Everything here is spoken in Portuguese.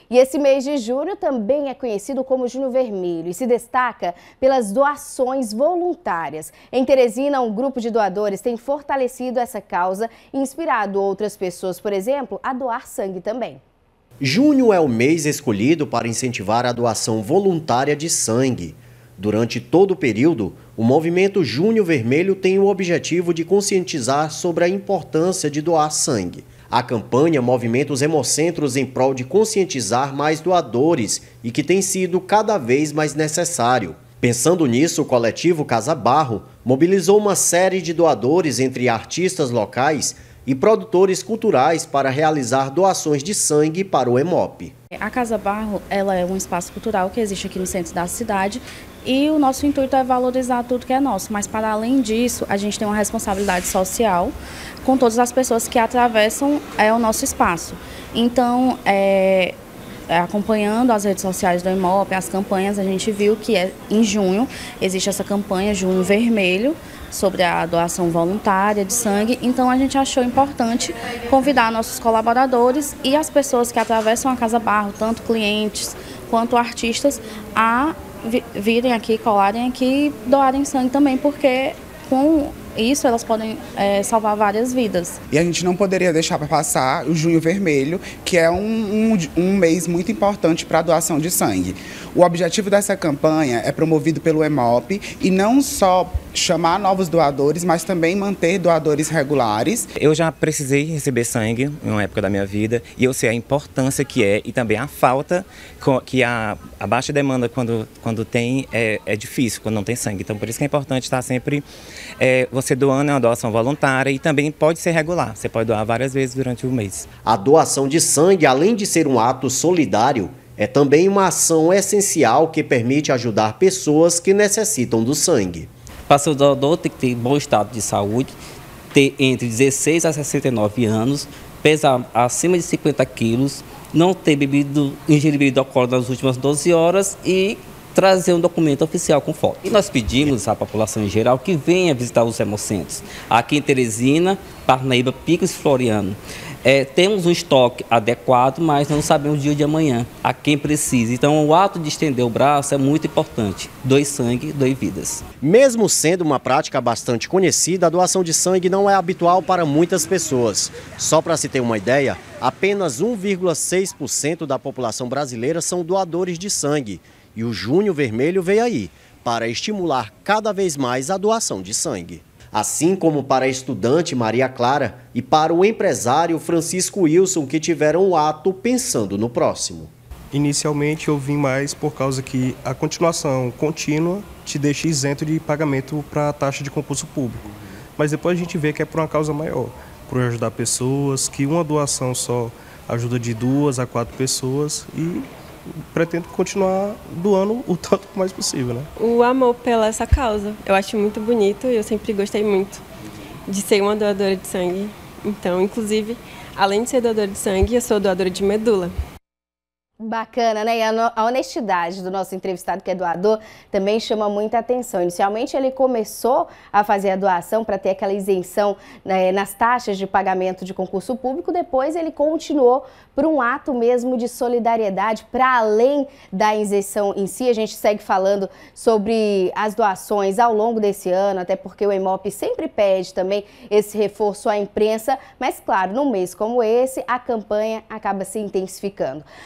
E esse mês de junho também é conhecido como Junho Vermelho e se destaca pelas doações voluntárias. Em Teresina, um grupo de doadores tem fortalecido essa causa e inspirado outras pessoas, por exemplo, a doar sangue também. Junho é o mês escolhido para incentivar a doação voluntária de sangue. Durante todo o período, o movimento Junho Vermelho tem o objetivo de conscientizar sobre a importância de doar sangue. A campanha movimenta os hemocentros em prol de conscientizar mais doadores e que tem sido cada vez mais necessário. Pensando nisso, o coletivo Casa Barro mobilizou uma série de doadores entre artistas locais e produtores culturais para realizar doações de sangue para o Hemop. A Casa Barro, ela é um espaço cultural que existe aqui no centro da cidade e o nosso intuito é valorizar tudo que é nosso, mas para além disso, a gente tem uma responsabilidade social com todas as pessoas que atravessam o nosso espaço. Então, acompanhando as redes sociais do Hemop, as campanhas, a gente viu que em junho existe essa campanha Junho Vermelho sobre a doação voluntária de sangue. Então a gente achou importante convidar nossos colaboradores e as pessoas que atravessam a Casa Barro, tanto clientes quanto artistas, a virem aqui, colarem aqui e doarem sangue também, porque com isso elas podem salvar várias vidas. E a gente não poderia deixar para passar o Junho Vermelho, que é um mês muito importante para a doação de sangue. O objetivo dessa campanha é promovido pelo Hemop e não só chamar novos doadores, mas também manter doadores regulares. Eu já precisei receber sangue em uma época da minha vida e eu sei a importância que é e também a falta que a baixa demanda quando tem é difícil, quando não tem sangue. Então por isso que é importante estar sempre você doando, é uma doação voluntária e também pode ser regular, você pode doar várias vezes durante o mês. A doação de sangue, além de ser um ato solidário, é também uma ação essencial que permite ajudar pessoas que necessitam do sangue. Para ser doador tem que ter bom estado de saúde, ter entre 16 a 69 anos, pesar acima de 50 quilos, não ter ingerido bebida alcoólica nas últimas 12 horas e trazer um documento oficial com foto. E nós pedimos à população em geral que venha visitar os hemocentros. Aqui em Teresina, Parnaíba, Picos e Floriano. Temos um estoque adequado, mas não sabemos o dia de amanhã, a quem precisa. Então o ato de estender o braço é muito importante. Doe sangue, doe vidas. Mesmo sendo uma prática bastante conhecida, a doação de sangue não é habitual para muitas pessoas. Só para se ter uma ideia, apenas 1,6% da população brasileira são doadores de sangue. E o Junho Vermelho veio aí, para estimular cada vez mais a doação de sangue. Assim como para a estudante Maria Clara e para o empresário Francisco Wilson, que tiveram o ato pensando no próximo. Inicialmente eu vim mais por causa que a continuação contínua te deixa isento de pagamento para a taxa de concurso público. Mas depois a gente vê que é por uma causa maior, por ajudar pessoas, que uma doação só ajuda de 2 a 4 pessoas e pretendo continuar doando o tanto mais possível, né? O amor pela essa causa, eu acho muito bonito e eu sempre gostei muito de ser uma doadora de sangue. Então, inclusive, além de ser doadora de sangue, eu sou doadora de medula. Bacana, né? E a honestidade do nosso entrevistado, que é doador, também chama muita atenção. Inicialmente, ele começou a fazer a doação para ter aquela isenção, né, nas taxas de pagamento de concurso público. Depois, ele continuou por um ato mesmo de solidariedade, para além da isenção em si. A gente segue falando sobre as doações ao longo desse ano, até porque o Hemop sempre pede também esse reforço à imprensa. Mas, claro, num mês como esse, a campanha acaba se intensificando.